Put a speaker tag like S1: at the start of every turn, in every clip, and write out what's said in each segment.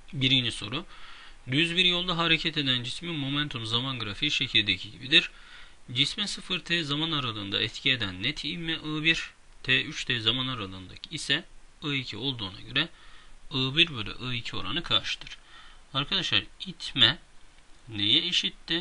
S1: Birinci soru. Düz bir yolda hareket eden cismin momentum zaman grafiği şekildeki gibidir. Cisme 0t zaman aralığında etki eden net ivme I1, t3t zaman aralığındaki ise I2 olduğuna göre I1 bölü I2 oranı kaçtır? Arkadaşlar itme neye eşitti?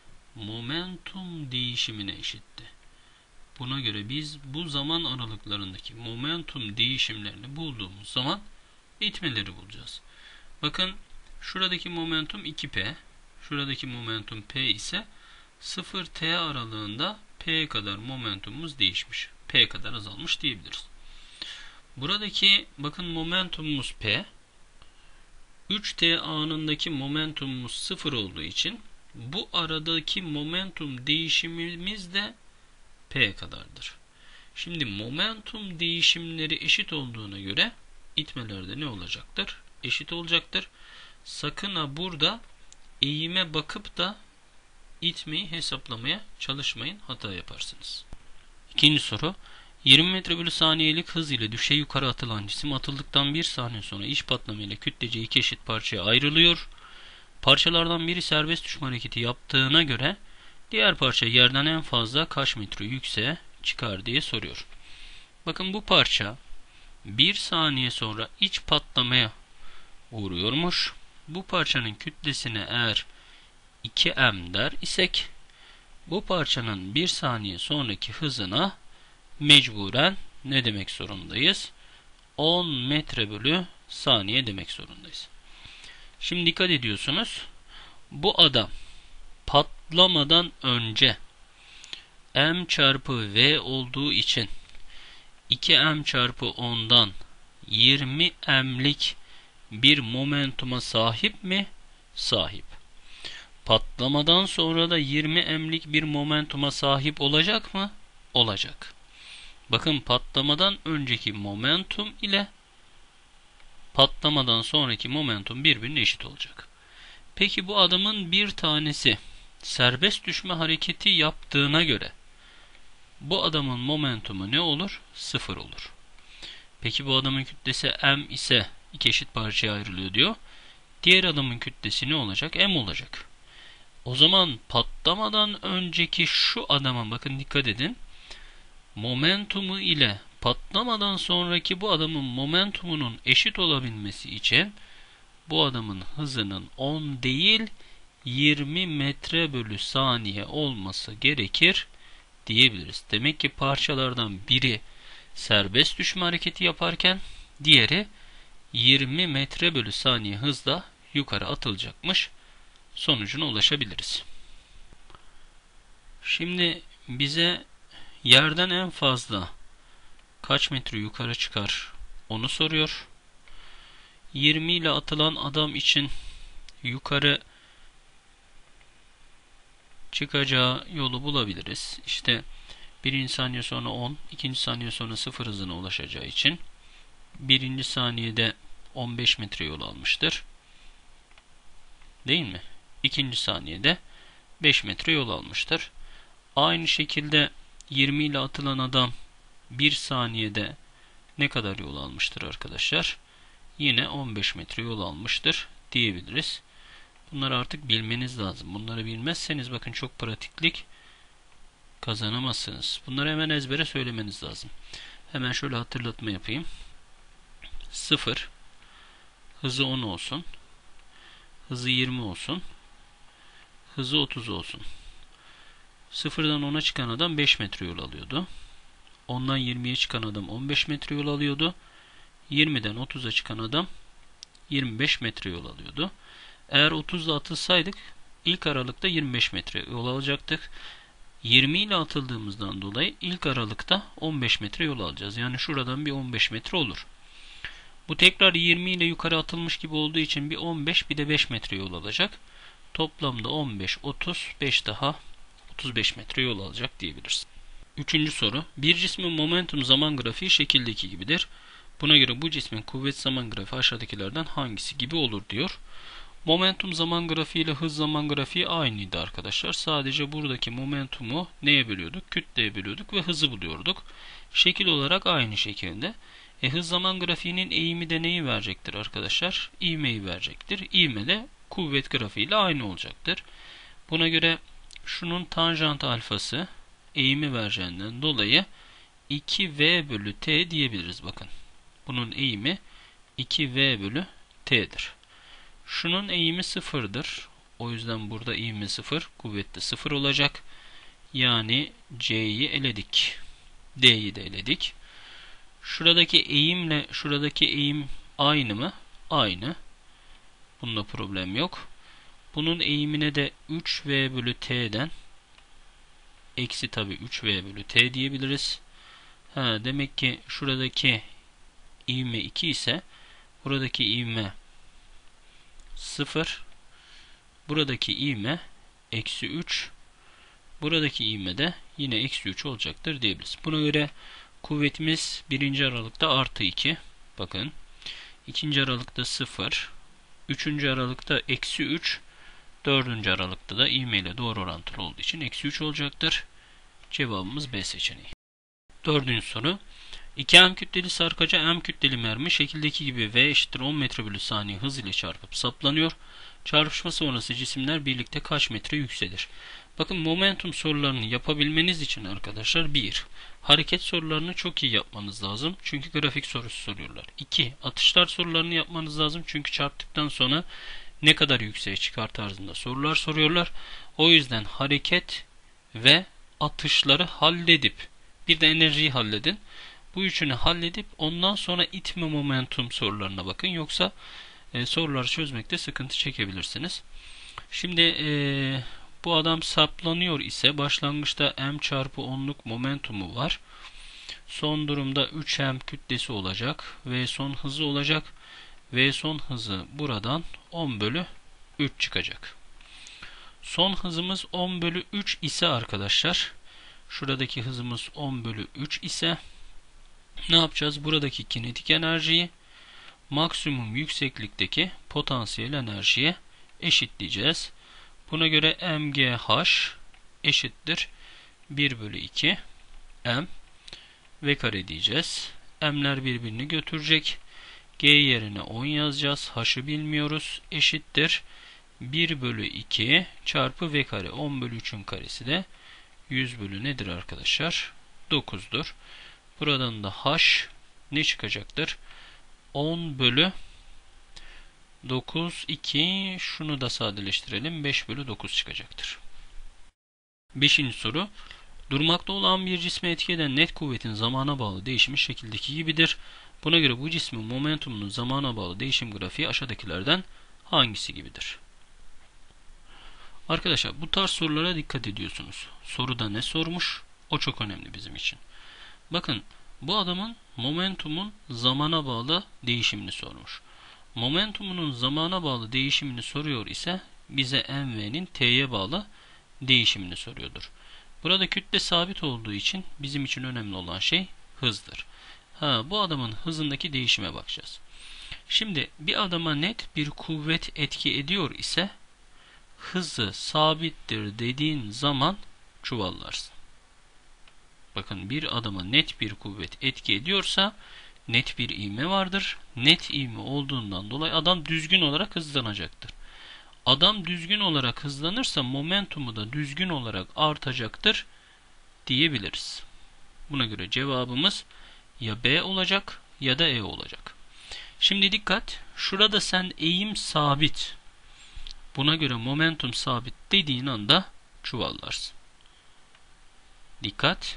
S1: Momentum değişimine eşitti. Buna göre biz bu zaman aralıklarındaki momentum değişimlerini bulduğumuz zaman itmeleri bulacağız. Bakın şuradaki momentum 2p, şuradaki momentum p ise 0t aralığında p kadar momentumumuz değişmiş. P kadar azalmış diyebiliriz. Buradaki bakın momentumumuz p, 3t anındaki momentumumuz 0 olduğu için bu aradaki momentum değişimimiz de p kadardır. Şimdi momentum değişimleri eşit olduğuna göre itmelerde ne olacaktır? Eşit olacaktır. Sakın ha burada eğime bakıp da itmeyi hesaplamaya çalışmayın. Hata yaparsınız. İkinci soru. 20 metre bölü saniyelik hız ile düşey yukarı atılan cisim atıldıktan 1 saniye sonra iç patlama ile kütlece iki eşit parçaya ayrılıyor. Parçalardan biri serbest düşme hareketi yaptığına göre diğer parça yerden en fazla kaç metre yükseğe çıkar diye soruyor. Bakın bu parça 1 saniye sonra iç patlamaya uğruyormuş. Bu parçanın kütlesine eğer 2m der isek bu parçanın 1 saniye sonraki hızına mecburen ne demek zorundayız? 10 metre bölü saniye demek zorundayız. Şimdi dikkat ediyorsunuz. Bu adam patlamadan önce m çarpı v olduğu için 2m çarpı 10'dan 20m'lik bir momentuma sahip mi? Sahip. Patlamadan sonra da 20m'lik bir momentuma sahip olacak mı? Olacak. Bakın patlamadan önceki momentum ile patlamadan sonraki momentum birbirine eşit olacak. Peki bu adamın bir tanesi serbest düşme hareketi yaptığına göre bu adamın momentumu ne olur? 0 olur. Peki bu adamın kütlesi m ise iki eşit parçaya ayrılıyor diyor. Diğer adamın kütlesi ne olacak? M olacak. O zaman patlamadan önceki şu adama bakın dikkat edin. Momentumu ile patlamadan sonraki bu adamın momentumunun eşit olabilmesi için bu adamın hızının 10 değil 20 metre bölü saniye olması gerekir diyebiliriz. Demek ki parçalardan biri serbest düşme hareketi yaparken diğeri 20 metre bölü saniye hızla yukarı atılacakmış. Sonucuna ulaşabiliriz. Şimdi bize yerden en fazla kaç metre yukarı çıkar onu soruyor. 20 ile atılan adam için yukarı çıkacağı yolu bulabiliriz. İşte birinci saniye sonra 10, ikinci saniye sonra 0 hızına ulaşacağı için birinci saniyede 15 metre yol almıştır. Değil mi? İkinci saniyede 5 metre yol almıştır. Aynı şekilde 20 ile atılan adam 1 saniyede ne kadar yol almıştır arkadaşlar? Yine 15 metre yol almıştır diyebiliriz. Bunları artık bilmeniz lazım. Bunları bilmezseniz bakın çok pratiklik kazanamazsınız. Bunları hemen ezbere söylemeniz lazım. Hemen şöyle hatırlatma yapayım. 0 hızı 10 olsun. Hızı 20 olsun. Hızı 30 olsun. 0'dan 10'a çıkan adam 5 metre yol alıyordu. 10'dan 20'ye çıkan adam 15 metre yol alıyordu. 20'den 30'a çıkan adam 25 metre yol alıyordu. Eğer 30'da atılsaydık ilk aralıkta 25 metre yol alacaktık. 20 ile atıldığımızdan dolayı ilk aralıkta 15 metre yol alacağız. Yani şuradan bir 15 metre olur. Bu tekrar 20 ile yukarı atılmış gibi olduğu için bir 15 bir de 5 metre yol alacak. Toplamda 15, 30, 5 daha 35 metre yol alacak diyebiliriz. Üçüncü soru. Bir cismin momentum zaman grafiği şekildeki gibidir. Buna göre bu cismin kuvvet zaman grafiği aşağıdakilerden hangisi gibi olur diyor. Momentum zaman grafiği ile hız zaman grafiği aynıydı arkadaşlar. Sadece buradaki momentumu neye bölüyorduk? Kütleye bölüyorduk ve hızı buluyorduk. Şekil olarak aynı şekilde. Hız zaman grafiğinin eğimi de neyi verecektir arkadaşlar? İvmeyi verecektir. İvme de kuvvet grafiğiyle aynı olacaktır. Buna göre şunun tanjant alfası eğimi vereceğinden dolayı 2v bölü t diyebiliriz bakın. Bunun eğimi 2v bölü t'dir. Şunun eğimi sıfırdır. O yüzden burada eğimi sıfır, kuvvet de sıfır olacak. Yani c'yi eledik. D'yi de eledik. Şuradaki eğimle şuradaki eğim aynı mı? Aynı. Bunda problem yok. Bunun eğimine de 3v bölü t'den eksi tabi 3v bölü t diyebiliriz. Demek ki şuradaki ivme 2 ise buradaki ivme 0. Buradaki ivme eksi 3. Buradaki ivme de yine eksi 3 olacaktır diyebiliriz. Buna göre kuvvetimiz 1. aralıkta artı 2. Bakın. 2. aralıkta 0. 3. aralıkta eksi 3. 4. aralıkta da ivme ile doğru orantılı olduğu için eksi 3 olacaktır. Cevabımız B seçeneği. 4. soru. 2m kütleli sarkaca m kütleli mermi şekildeki gibi v eşittir 10 metre bölü saniye hız ile çarpıp saplanıyor. Çarpışma sonrası cisimler birlikte kaç metre yükselir? Bakın momentum sorularını yapabilmeniz için arkadaşlar 1. Hareket sorularını çok iyi yapmanız lazım. Çünkü grafik sorusu soruyorlar. 2. Atışlar sorularını yapmanız lazım. Çünkü çarptıktan sonra ne kadar yükseğe çıkar tarzında sorular soruyorlar. O yüzden hareket ve atışları halledip bir de enerjiyi halledin. Bu üçünü halledip ondan sonra itme momentum sorularına bakın. Yoksa soruları çözmekte sıkıntı çekebilirsiniz. Şimdi bu adam saplanıyor ise başlangıçta m çarpı 10'luk momentumu var. Son durumda 3m kütlesi olacak. V son hızı olacak. V son hızı buradan 10 bölü 3 çıkacak. Son hızımız 10 bölü 3 ise arkadaşlar, şuradaki hızımız 10 bölü 3 ise ne yapacağız? Buradaki kinetik enerjiyi maksimum yükseklikteki potansiyel enerjiye eşitleyeceğiz. Buna göre mgh eşittir 1 bölü 2 m v kare diyeceğiz. M'ler birbirini götürecek. G yerine 10 yazacağız. H'ı bilmiyoruz. Eşittir 1 bölü 2 çarpı v kare. 10 bölü 3'ün karesi de 100 bölü nedir arkadaşlar? 9'dur. Buradan da h ne çıkacaktır? 10 bölü 9, 2, şunu da sadeleştirelim. 5 bölü 9 çıkacaktır. 5. soru. Durmakta olan bir cisme etki eden net kuvvetin zamana bağlı değişimi şekildeki gibidir. Buna göre bu cismin momentumunun zamana bağlı değişim grafiği aşağıdakilerden hangisi gibidir? Arkadaşlar bu tarz sorulara dikkat ediyorsunuz. Soruda ne sormuş? O çok önemli bizim için. Bakın bu adamın momentumun zamana bağlı değişimini sormuş. Momentumunun zamana bağlı değişimini soruyor ise bize mv'nin t'ye bağlı değişimini soruyordur. Burada kütle sabit olduğu için bizim için önemli olan şey hızdır. Bu adamın hızındaki değişime bakacağız. Şimdi bir adama net bir kuvvet etki ediyor ise hızı sabittir dediğin zaman çuvallarsın. Bakın bir adama net bir kuvvet etki ediyorsa net bir ivme vardır. Net ivme olduğundan dolayı adam düzgün olarak hızlanacaktır. Adam düzgün olarak hızlanırsa momentumu da düzgün olarak artacaktır diyebiliriz. Buna göre cevabımız ya B olacak ya da E olacak. Şimdi dikkat. Şurada sen eğim sabit. Buna göre momentum sabit dediğin anda çuvallarsın. Dikkat.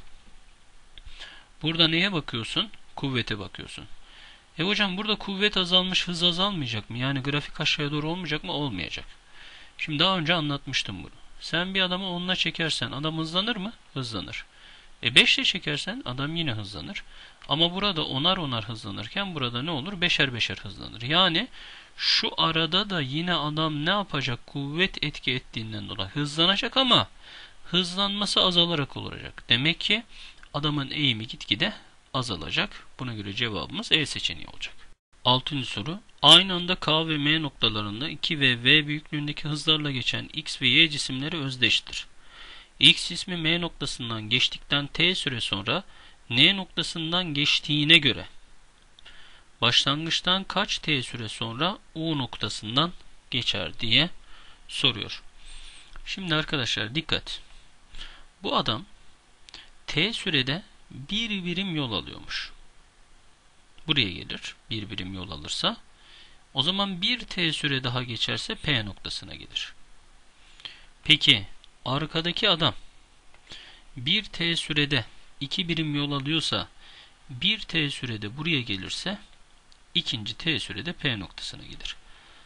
S1: Burada neye bakıyorsun? Kuvvete bakıyorsun. Hocam burada kuvvet azalmış, hız azalmayacak mı? Yani grafik aşağıya doğru olmayacak mı? Olmayacak. Şimdi daha önce anlatmıştım bunu. Sen bir adamı 10'la çekersen adam hızlanır mı? Hızlanır. 5 ile çekersen adam yine hızlanır. Ama burada 10'ar hızlanırken burada ne olur? 5'er hızlanır. Yani şu arada da yine adam ne yapacak? Kuvvet etki ettiğinden dolayı hızlanacak ama hızlanması azalarak olacak. Demek ki adamın eğimi gitgide azalacak. Buna göre cevabımız E seçeneği olacak. 6. soru. Aynı anda K ve M noktalarında 2 ve V büyüklüğündeki hızlarla geçen X ve Y cisimleri özdeştir. X cismi M noktasından geçtikten T süre sonra N noktasından geçtiğine göre başlangıçtan kaç t süre sonra U noktasından geçer diye soruyor. Şimdi arkadaşlar dikkat. Bu adam t sürede bir birim yol alıyormuş. Buraya gelir. Bir birim yol alırsa. O zaman 1 t süre daha geçerse P noktasına gelir. Peki arkadaki adam 1 t sürede 2 birim yol alıyorsa 1 t sürede buraya gelirse ikinci t sürede P noktasına gelir.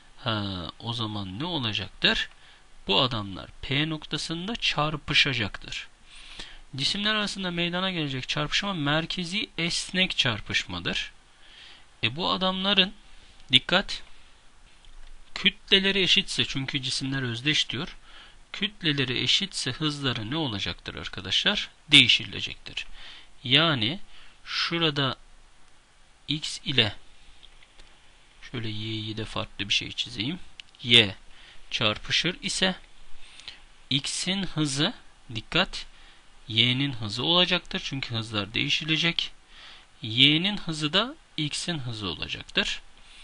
S1: O zaman ne olacaktır? Bu adamlar P noktasında çarpışacaktır. Cisimler arasında meydana gelecek çarpışma merkezi esnek çarpışmadır. Bu adamların dikkat, kütleleri eşitse, çünkü cisimler özdeş diyor. Kütleleri eşitse hızları ne olacaktır arkadaşlar? Değişilecektir. Yani şurada x ile şöyle y'yi de farklı bir şey çizeyim. Y çarpışır ise x'in hızı, dikkat, y'nin hızı olacaktır. Çünkü hızlar değişilecek. Y'nin hızı da x'in hızı olacaktır.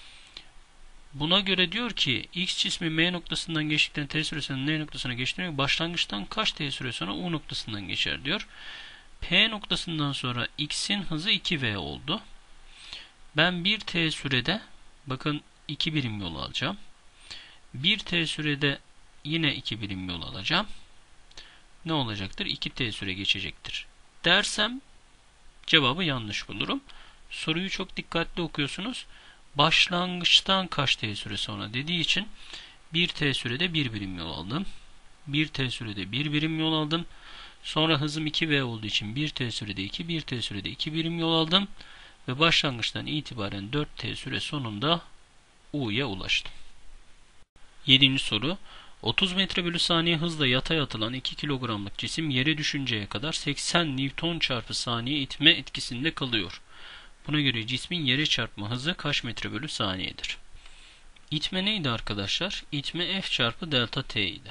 S1: Buna göre diyor ki x cismi m noktasından geçtikten t süresinin n noktasına geçtiğine başlangıçtan kaç t süre sonra u noktasından geçer diyor. P noktasından sonra x'in hızı 2v oldu. Ben 1 t sürede bakın 2 birim yol alacağım. 1 t sürede yine 2 birim yol alacağım. Ne olacaktır? 2 t süre geçecektir dersem cevabı yanlış bulurum. Soruyu çok dikkatli okuyorsunuz. Başlangıçtan kaç t süre sonra dediği için 1 t sürede 1 birim yol aldım. 1 t sürede 1 birim yol aldım. Sonra hızım 2v olduğu için 1 t sürede 2, 1 t sürede 2 birim yol aldım. Ve başlangıçtan itibaren 4 t süre sonunda U'ya ulaştım. 7. soru. 30 metre bölü saniye hızla yatay atılan 2 kilogramlık cisim yere düşünceye kadar 80 Newton çarpı saniye itme etkisinde kalıyor. Buna göre cismin yere çarpma hızı kaç metre bölü saniyedir? İtme neydi arkadaşlar? İtme F çarpı delta T idi.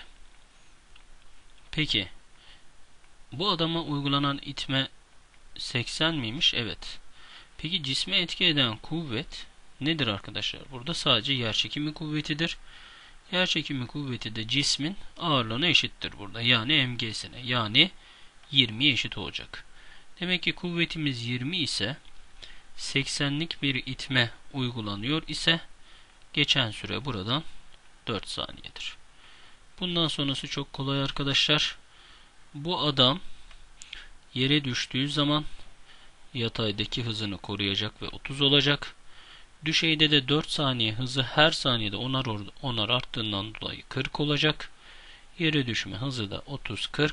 S1: Peki bu adama uygulanan itme 80 miymiş? Evet. Peki cisme etki eden kuvvet nedir arkadaşlar? Burada sadece yerçekimi kuvvetidir. Yerçekimi kuvveti de cismin ağırlığına eşittir burada. Yani mg'sine. Yani 20'ye eşit olacak. Demek ki kuvvetimiz 20 ise 80'lik bir itme uygulanıyor ise geçen süre buradan 4 saniyedir. Bundan sonrası çok kolay arkadaşlar. Bu adam yere düştüğü zaman yataydaki hızını koruyacak ve 30 olacak. Düşeyde de 4 saniye hızı her saniyede onar arttığından dolayı 40 olacak. Yere düşme hızı da 30-40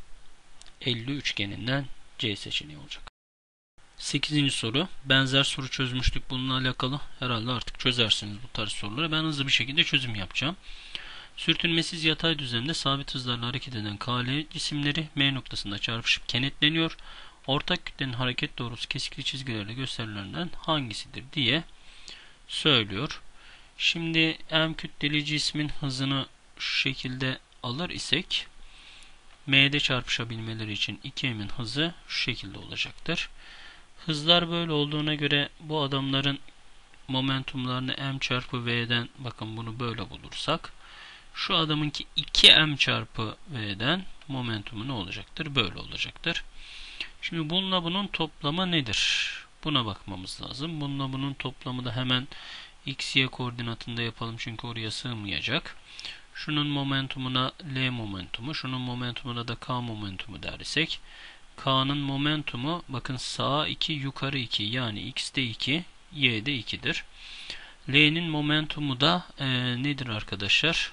S1: 50 üçgeninden C seçeneği olacak. 8. soru. Benzer soru çözmüştük bununla alakalı. Herhalde artık çözersiniz bu tarz soruları. Ben hızlı bir şekilde çözüm yapacağım. Sürtünmesiz yatay düzlemde sabit hızlarla hareket eden KL cisimleri M noktasında çarpışıp kenetleniyor. Ortak kütlenin hareket doğrusu kesikli çizgilerle gösterilenden hangisidir diye söylüyor. Şimdi M kütleli cismin hızını şu şekilde alır isek M'de çarpışabilmeleri için 2M'in hızı şu şekilde olacaktır. Hızlar böyle olduğuna göre bu adamların momentumlarını M çarpı V'den, bakın bunu böyle bulursak, şu adamınki 2M çarpı V'den momentumu ne olacaktır? Böyle olacaktır. Şimdi bununla bunun toplamı nedir? Buna bakmamız lazım. Bununla bunun toplamı da hemen x, y koordinatında yapalım çünkü oraya sığmayacak. Şunun momentumuna L momentumu, şunun momentumuna da K momentumu dersek, K'nın momentumu bakın sağa 2 yukarı 2 yani x'de 2 y'de 2'dir. L'nin momentumu da nedir arkadaşlar?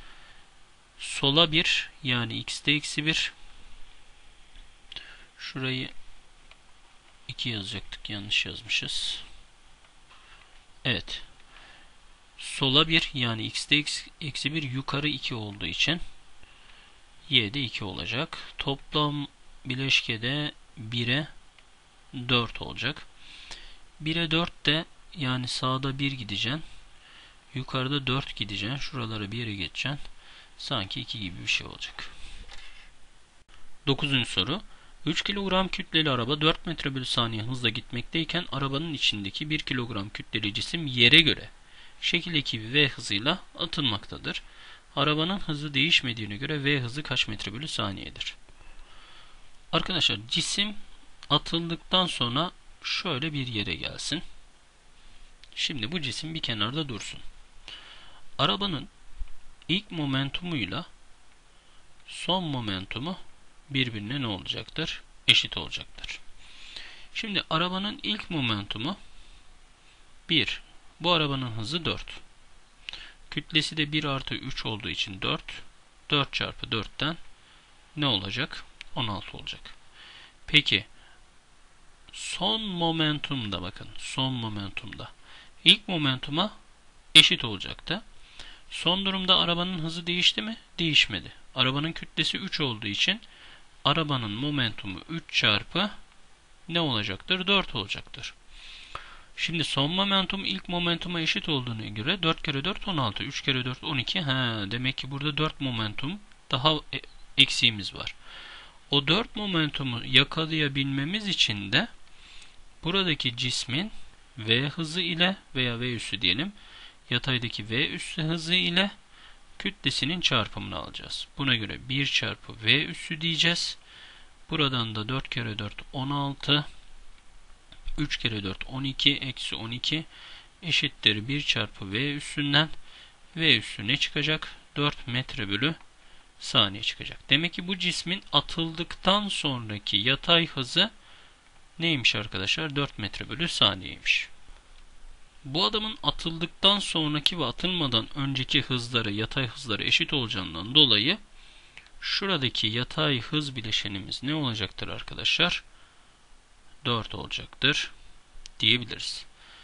S1: Sola 1 yani x'de eksi 1. Şurayı 2 yazacaktık, yanlış yazmışız. Evet. Sola 1 yani x'de eksi 1 yukarı 2 olduğu için y'de 2 olacak. Toplam bileşkede 1'e 4 olacak. 1'e 4 de yani sağda 1 gideceksin. Yukarıda 4 gideceksin. Şuraları bir yere geçeceksin. Sanki 2 gibi bir şey olacak. 9. soru. 3 kilogram kütleli araba 4 metre bölü saniye hızla gitmekteyken arabanın içindeki 1 kilogram kütleli cisim yere göre şekildeki v hızıyla atılmaktadır. Arabanın hızı değişmediğine göre v hızı kaç metre bölü saniyedir? Arkadaşlar cisim atıldıktan sonra şöyle bir yere gelsin. Şimdi bu cisim bir kenarda dursun. Arabanın ilk momentumuyla son momentumu birbirine ne olacaktır? Eşit olacaktır. Şimdi arabanın ilk momentumu 1. Bu arabanın hızı 4. Kütlesi de 1 artı 3 olduğu için 4. 4 çarpı 4'ten ne olacak? 16 olacak. Peki son momentumda bakın. Son momentumda ilk momentuma eşit olacaktı. Son durumda arabanın hızı değişti mi? Değişmedi. Arabanın kütlesi 3 olduğu için arabanın momentumu 3 çarpı ne olacaktır? 4 olacaktır. Şimdi son momentum ilk momentuma eşit olduğuna göre 4 kere 4 16. 3 kere 4 12. Demek ki burada 4 momentum daha eksiğimiz var. O 4 momentumu yakalayabilmemiz için de buradaki cismin v hızı ile veya v üssü diyelim, yataydaki v üssü hızı ile kütlesinin çarpımını alacağız. Buna göre 1 çarpı v üssü diyeceğiz. Buradan da 4 kere 4 16, 3 kere 4 12, eksi 12 eşittir 1 çarpı v üssünden. V üssü ne çıkacak? 4 metre bölü saniye çıkacak. Demek ki bu cismin atıldıktan sonraki yatay hızı neymiş arkadaşlar? 4 metre bölü saniyeymiş. Bu adamın atıldıktan sonraki ve atılmadan önceki hızları, yatay hızları eşit olacağından dolayı şuradaki yatay hız bileşenimiz ne olacaktır arkadaşlar? 4 olacaktır diyebiliriz.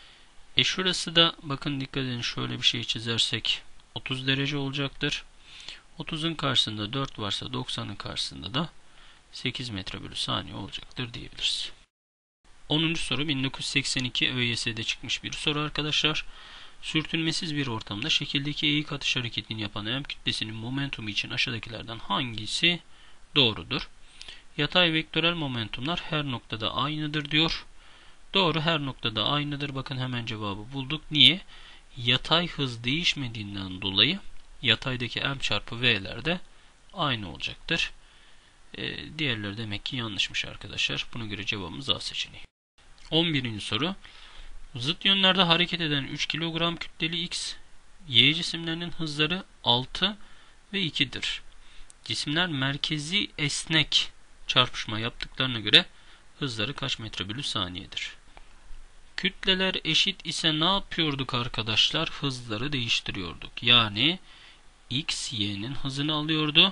S1: Şurası da bakın dikkat edin, şöyle bir şey çizersek 30 derece olacaktır. 30'un karşısında 4 varsa 90'ın karşısında da 8 metre bölü saniye olacaktır diyebiliriz. 10. soru 1982 ÖYS'de çıkmış bir soru arkadaşlar. Sürtünmesiz bir ortamda şekildeki eğik atış hareketini yapan M kütlesinin momentumu için aşağıdakilerden hangisi doğrudur? Yatay vektörel momentumlar her noktada aynıdır diyor. Doğru, her noktada aynıdır. Bakın hemen cevabı bulduk. Niye? Yatay hız değişmediğinden dolayı yataydaki M çarpı V'ler de aynı olacaktır. Diğerleri demek ki yanlışmış arkadaşlar. Buna göre cevabımız A seçeneği. 11. soru. Zıt yönlerde hareket eden 3 kilogram kütleli X, Y cisimlerinin hızları 6 ve 2'dir. Cisimler merkezi esnek çarpışma yaptıklarına göre hızları kaç metre bölü saniyedir? Kütleler eşit ise ne yapıyorduk arkadaşlar? Hızları değiştiriyorduk. Yani X, Y'nin hızını alıyordu.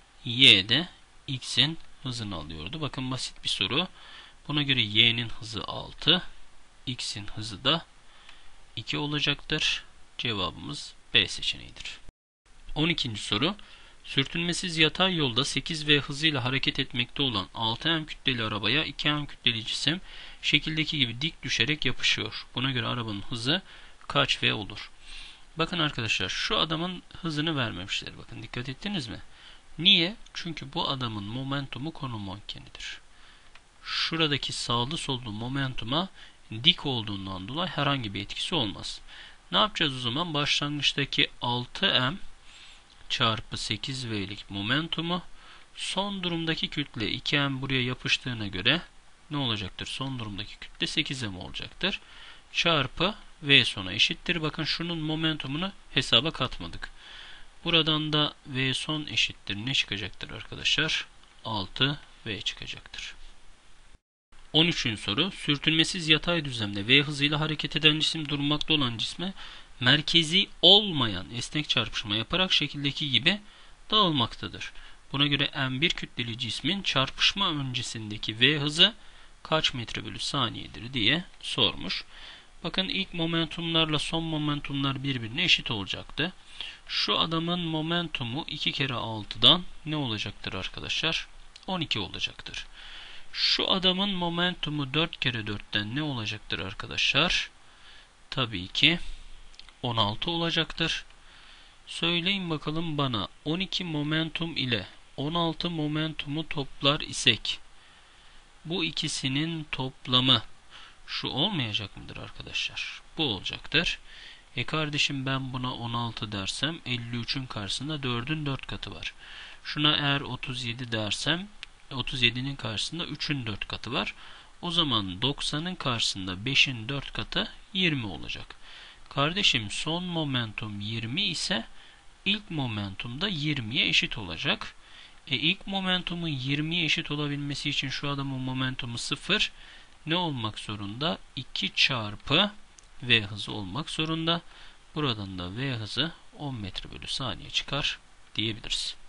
S1: Y de X'in hızını alıyordu. Bakın basit bir soru. Buna göre Y'nin hızı 6. X'in hızı da 2 olacaktır. Cevabımız B seçeneğidir. 12. soru. Sürtünmesiz yatay yolda 8V hızıyla hareket etmekte olan 6M kütleli arabaya 2M kütleli cisim şekildeki gibi dik düşerek yapışıyor. Buna göre arabanın hızı kaç V olur? Bakın arkadaşlar, şu adamın hızını vermemişler. Bakın dikkat ettiniz mi? Niye? Çünkü bu adamın momentumu konum mankenidir. Şuradaki sağlı sollu momentuma dik olduğundan dolayı herhangi bir etkisi olmaz. Ne yapacağız o zaman? Başlangıçtaki 6M çarpı 8V'lik momentumu, son durumdaki kütle 2M buraya yapıştığına göre ne olacaktır? Son durumdaki kütle 8M olacaktır. Çarpı V sona eşittir. Bakın şunun momentumunu hesaba katmadık. Buradan da V son eşittir. Ne çıkacaktır arkadaşlar? 6V çıkacaktır. 13. soru. Sürtünmesiz yatay düzlemde V hızıyla hareket eden cisim durmakta olan cisme merkezi olmayan esnek çarpışma yaparak şekildeki gibi dağılmaktadır. Buna göre M1 kütleli cismin çarpışma öncesindeki V hızı kaç metre bölü saniyedir diye sormuş. Bakın ilk momentumlarla son momentumlar birbirine eşit olacaktı. Şu adamın momentumu 2 kere 6'dan ne olacaktır arkadaşlar? 12 olacaktır. Şu adamın momentumu 4 kere 4'ten ne olacaktır arkadaşlar? Tabii ki 16 olacaktır. Söyleyin bakalım bana, 12 momentum ile 16 momentumu toplar isek Bu ikisinin toplamı şu olmayacak mıdır arkadaşlar? Bu olacaktır. Kardeşim ben buna 16 dersem 53'ün karşısında 4'ün 4 katı var. Şuna eğer 37 dersem 37'nin karşısında 3'ün 4 katı var. O zaman 90'ın karşısında 5'in 4 katı 20 olacak. Kardeşim son momentum 20 ise ilk momentum da 20'ye eşit olacak. İlk momentumun 20'ye eşit olabilmesi için şu adamın momentumu 0 ne olmak zorunda? 2 çarpı v hızı olmak zorunda. Buradan da v hızı 10 metre bölü saniye çıkar diyebiliriz.